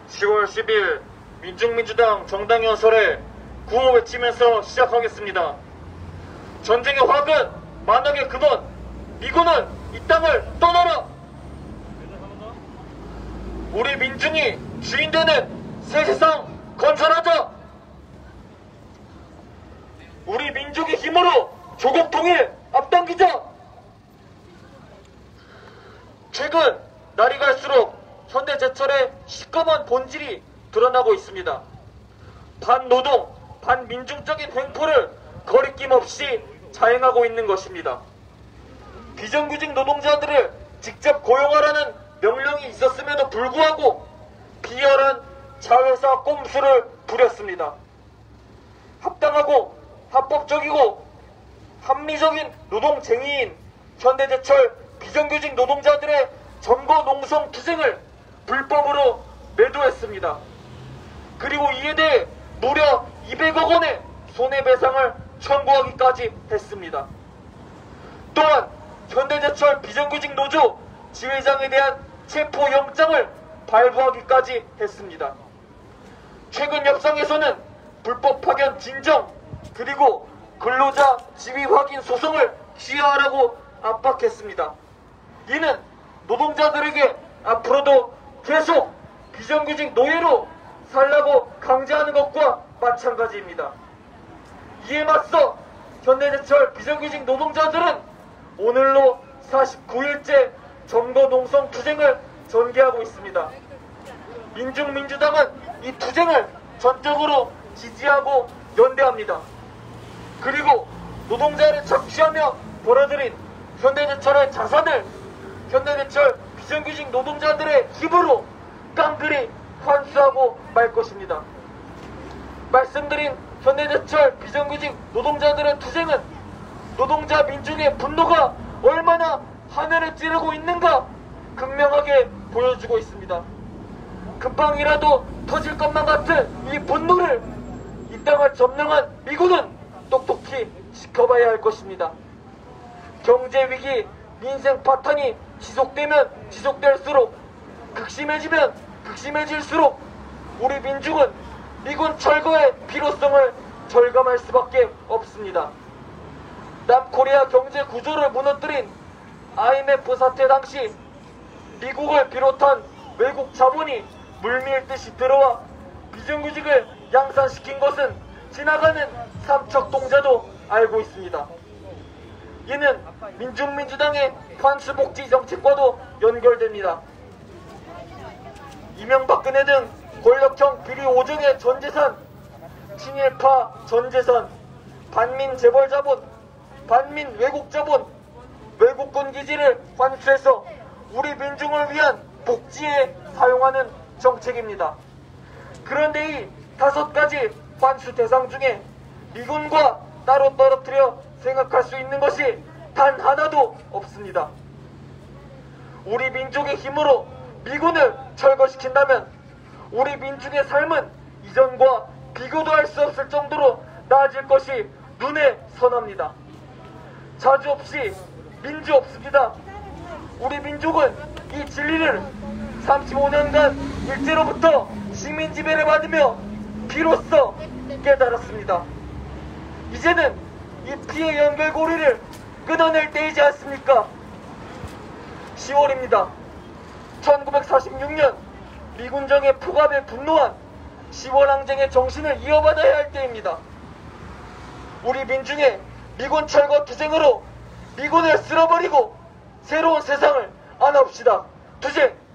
10월 10일 민중민주당 정당연설에 구호 외치면서 시작하겠습니다. 전쟁의 화근, 만악의 근원, 미군은 이 땅을 떠나라! 우리 민중이 주인되는 새 세상 건설하자! 우리 민족의 힘으로 조국 통일 앞당기자! 최근 날이 갈수록 현대제철의 시꺼먼 본질이 드러나고 있습니다. 반노동, 반민중적인 횡포를 거리낌 없이 자행하고 있는 것입니다. 비정규직 노동자들을 직접 고용하라는 명령이 있었음에도 불구하고 비열한 자회사 꼼수를 부렸습니다. 합당하고 합법적이고 합리적인 노동쟁의인 현대제철 비정규직 노동자들의 점거 농성 투쟁을 불법으로 매도했습니다. 그리고 이에 대해 무려 200억 원의 손해배상을 청구하기까지 했습니다. 또한 현대제철 비정규직 노조 지회장에 대한 체포영장을 발부하기까지 했습니다. 최근 협상에서는 불법 파견 진정 그리고 근로자 지위 확인 소송을 취하하라고 압박했습니다. 이는 노동자들에게 앞으로도 계속 비정규직 노예로 살라고 강제하는 것과 마찬가지입니다. 이에 맞서 현대제철 비정규직 노동자들은 오늘로 49일째 점거 농성 투쟁을 전개하고 있습니다. 민중민주당은 이 투쟁을 전적으로 지지하고 연대합니다. 그리고 노동자를 착취하며 벌어들인 현대제철의 자산을 현대제철 비정규직 노동자들의 힘으로 깡그리 환수하고 말 것입니다. 말씀드린 현대제철 비정규직 노동자들의 투쟁은 노동자 민중의 분노가 얼마나 하늘을 찌르고 있는가 극명하게 보여주고 있습니다. 금방이라도 터질 것만 같은 이 분노를 이 땅을 점령한 미군은 똑똑히 지켜봐야 할 것입니다. 경제위기, 민생 파탄이 지속되면 지속될수록 극심해지면 극심해질수록 우리 민중은 미군 철거의 필요성을 절감할 수밖에 없습니다. 남코리아 경제 구조를 무너뜨린 IMF 사태 당시 미국을 비롯한 외국 자본이 물밀듯이 들어와 비정규직을 양산시킨 것은 지나가는 삼척동자도 알고 있습니다. 이는 민중민주당의 환수복지 정책과도 연결됩니다. 이명박근혜 등 권력형 비리 오정의 전재산, 친일파 전재산, 반민 재벌자본, 반민 외국자본, 외국군 기지를 환수해서 우리 민중을 위한 복지에 사용하는 정책입니다. 그런데 이 5가지 환수 대상 중에 미군과 따로 떨어뜨려 생각할 수 있는 것이 단 하나도 없습니다. 우리 민족의 힘으로 미군을 철거시킨다면 우리 민중의 삶은 이전과 비교도 할 수 없을 정도로 나아질 것이 눈에 선합니다. 자주 없이 민주 없습니다. 우리 민족은 이 진리를 35년간 일제로부터 식민 지배를 받으며 비로소 깨달았습니다. 이제는 이 피해 연결고리를 끊어낼 때이지 않습니까? 10월입니다. 1946년 미군정의 폭압에 분노한 10월 항쟁의 정신을 이어받아야 할 때입니다. 우리 민중의 미군 철거 투쟁으로 미군을 쓸어버리고 새로운 세상을 안아옵시다. 투쟁!